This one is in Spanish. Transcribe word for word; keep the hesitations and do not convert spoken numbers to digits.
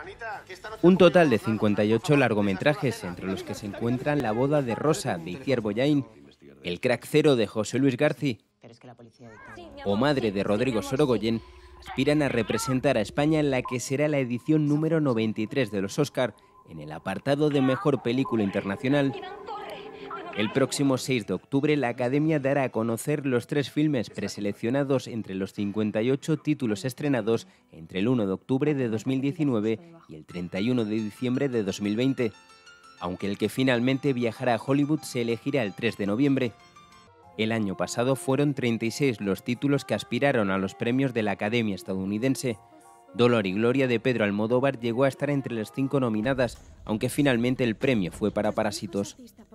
Un total de cincuenta y ocho largometrajes, entre los que se encuentran La boda de Rosa, de Itziar Bollaín, El crack cero, de José Luis García, o Madre, de Rodrigo Sorogoyen, aspiran a representar a España en la que será la edición número noventa y tres de los Oscar, en el apartado de Mejor Película Internacional. El próximo seis de octubre, la Academia dará a conocer los tres filmes preseleccionados entre los cincuenta y ocho títulos estrenados entre el uno de octubre de dos mil diecinueve y el treinta y uno de diciembre de dos mil veinte, aunque el que finalmente viajará a Hollywood se elegirá el tres de noviembre. El año pasado fueron treinta y seis los títulos que aspiraron a los premios de la Academia estadounidense. Dolor y Gloria, de Pedro Almodóvar, llegó a estar entre las cinco nominadas, aunque finalmente el premio fue para Parásitos.